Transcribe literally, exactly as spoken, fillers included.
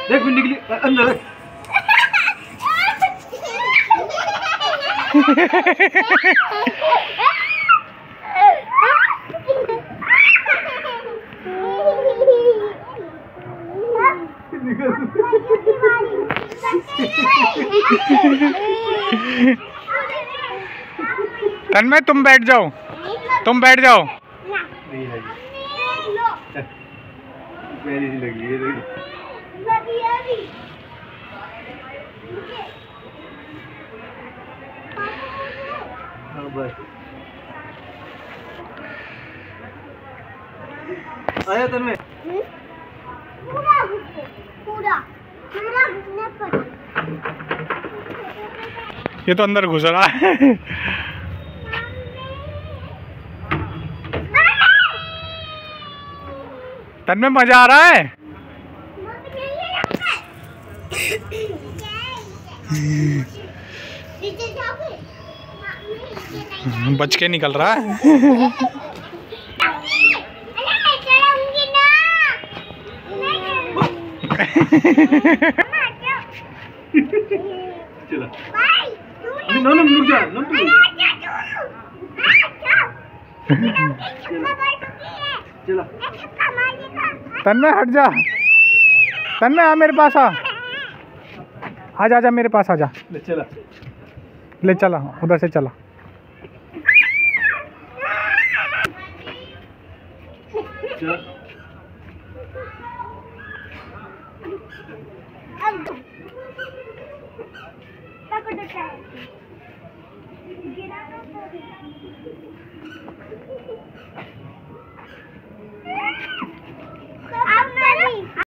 देख भी निकली अंदर। तन्मय तुम बैठ जाओ, तुम बैठ जाओ। नहीं है मेरी ही लगी है लगी है। हाँ बस आया तन्मय। पूरा पूरा पूरा घुसने पर ये तो अंदर घुस रहा है। तन्मय मजा आ रहा है। बच के निकल रहा है। चला नो नो रुक जा नो तू चला। तन्मय हट जा, तन्मय आ मेरे पास आ, आजा आजा मेरे पास आजा। ले चला ले चला, उधर से चला। चला